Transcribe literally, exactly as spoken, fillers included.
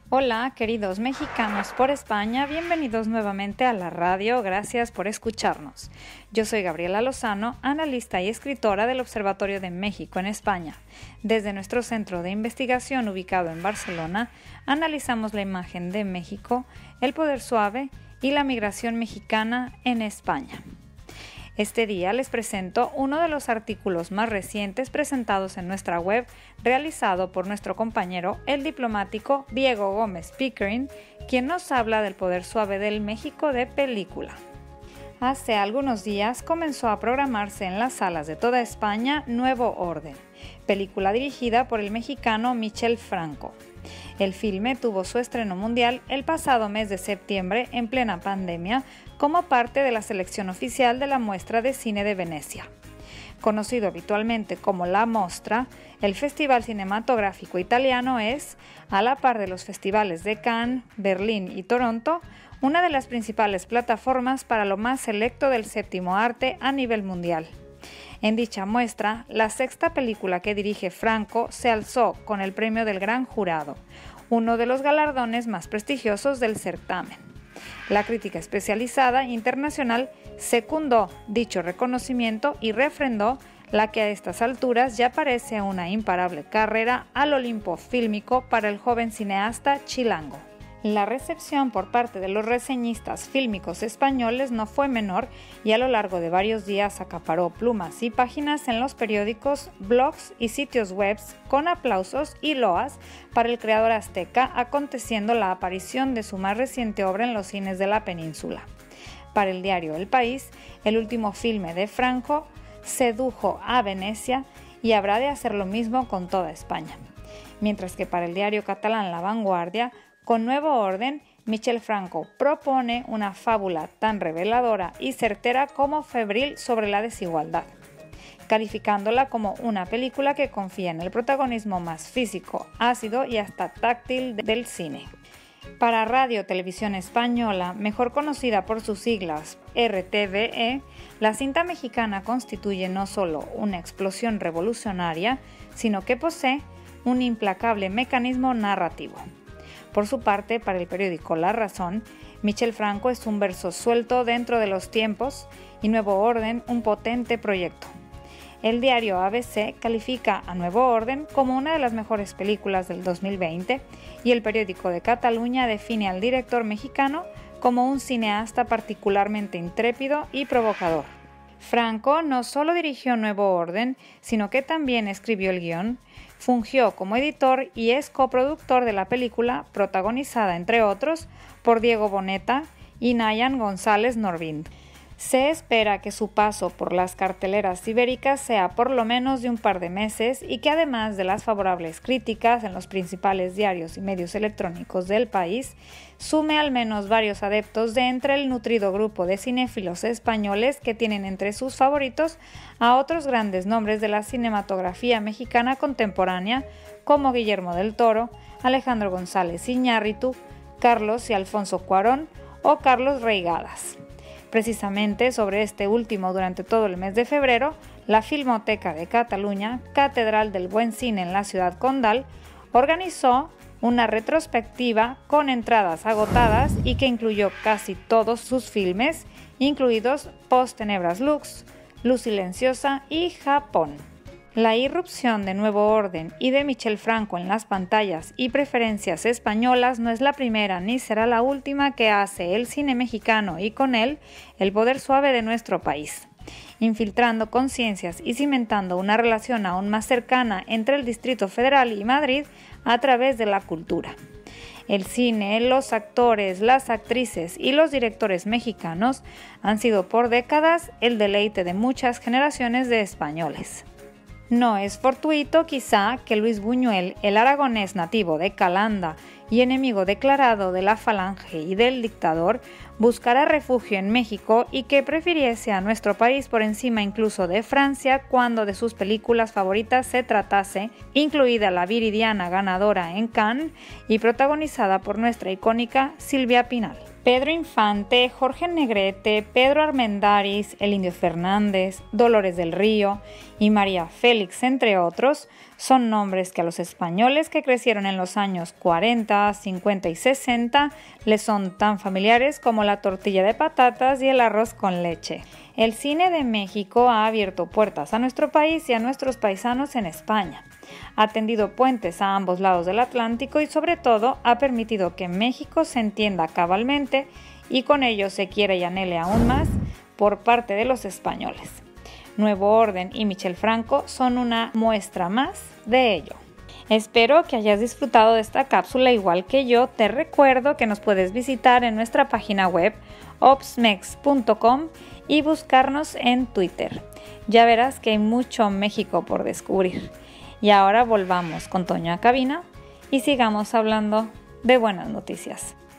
Hola, queridos mexicanos por España, bienvenidos nuevamente a la radio, gracias por escucharnos. Yo soy Gabriela Lozano, analista y escritora del Observatorio de México en España. Desde nuestro centro de investigación ubicado en Barcelona, analizamos la imagen de México, el poder suave y la migración mexicana en España. Este día les presento uno de los artículos más recientes presentados en nuestra web, realizado por nuestro compañero, el diplomático Diego Gómez Pickering, quien nos habla del poder suave del México de película. Hace algunos días comenzó a programarse en las salas de toda España Nuevo Orden, película dirigida por el mexicano Michel Franco. El filme tuvo su estreno mundial el pasado mes de septiembre en plena pandemia como parte de la selección oficial de la Muestra de Cine de Venecia. Conocido habitualmente como La Mostra, el festival cinematográfico italiano es, a la par de los festivales de Cannes, Berlín y Toronto, una de las principales plataformas para lo más selecto del séptimo arte a nivel mundial. En dicha muestra, la sexta película que dirige Franco se alzó con el premio del Gran Jurado, uno de los galardones más prestigiosos del certamen. La crítica especializada internacional secundó dicho reconocimiento y refrendó la que a estas alturas ya parece una imparable carrera al Olimpo fílmico para el joven cineasta chilango. La recepción por parte de los reseñistas fílmicos españoles no fue menor y a lo largo de varios días acaparó plumas y páginas en los periódicos, blogs y sitios web con aplausos y loas para el creador azteca, aconteciendo la aparición de su más reciente obra en los cines de la península. Para el diario El País, el último filme de Franco sedujo a Venecia y habrá de hacer lo mismo con toda España. Mientras que para el diario catalán La Vanguardia, con Nuevo Orden, Michel Franco propone una fábula tan reveladora y certera como febril sobre la desigualdad, calificándola como una película que confía en el protagonismo más físico, ácido y hasta táctil del cine. Para Radio Televisión Española, mejor conocida por sus siglas R T V E, la cinta mexicana constituye no solo una explosión revolucionaria, sino que posee un implacable mecanismo narrativo. Por su parte, para el periódico La Razón, Michel Franco es un verso suelto dentro de los tiempos y Nuevo Orden un potente proyecto. El diario A B C califica a Nuevo Orden como una de las mejores películas del dos mil veinte y el periódico de Cataluña define al director mexicano como un cineasta particularmente intrépido y provocador. Franco no solo dirigió Nuevo Orden, sino que también escribió el guión, fungió como editor y es coproductor de la película, protagonizada, entre otros, por Diego Boneta y Nayan González Norvind. Se espera que su paso por las carteleras ibéricas sea por lo menos de un par de meses y que además de las favorables críticas en los principales diarios y medios electrónicos del país, sume al menos varios adeptos de entre el nutrido grupo de cinéfilos españoles que tienen entre sus favoritos a otros grandes nombres de la cinematografía mexicana contemporánea como Guillermo del Toro, Alejandro González Iñárritu, Carlos y Alfonso Cuarón o Carlos Reigadas. Precisamente sobre este último, durante todo el mes de febrero, la Filmoteca de Cataluña, Catedral del Buen Cine en la ciudad condal, organizó una retrospectiva con entradas agotadas y que incluyó casi todos sus filmes, incluidos Post Tenebras Lux, Luz Silenciosa y Japón. La irrupción de Nuevo Orden y de Michel Franco en las pantallas y preferencias españolas no es la primera ni será la última que hace el cine mexicano y con él el poder suave de nuestro país, infiltrando conciencias y cimentando una relación aún más cercana entre el Distrito Federal y Madrid a través de la cultura. El cine, los actores, las actrices y los directores mexicanos han sido por décadas el deleite de muchas generaciones de españoles. No es fortuito, quizá, que Luis Buñuel, el aragonés nativo de Calanda y enemigo declarado de la Falange y del dictador, buscara refugio en México y que prefiriese a nuestro país por encima incluso de Francia cuando de sus películas favoritas se tratase, incluida La Viridiana, ganadora en Cannes y protagonizada por nuestra icónica Silvia Pinal. Pedro Infante, Jorge Negrete, Pedro Armendáriz, el Indio Fernández, Dolores del Río y María Félix, entre otros, son nombres que a los españoles que crecieron en los años cuarenta, cincuenta y sesenta les son tan familiares como la tortilla de patatas y el arroz con leche. El cine de México ha abierto puertas a nuestro país y a nuestros paisanos en España. Ha tendido puentes a ambos lados del Atlántico y sobre todo ha permitido que México se entienda cabalmente y con ello se quiera y anhele aún más por parte de los españoles. Nuevo Orden y Michel Franco son una muestra más de ello. Espero que hayas disfrutado de esta cápsula igual que yo. Te recuerdo que nos puedes visitar en nuestra página web obsmex punto com y buscarnos en Twitter. Ya verás que hay mucho México por descubrir. Y ahora volvamos con Toño a cabina y sigamos hablando de buenas noticias.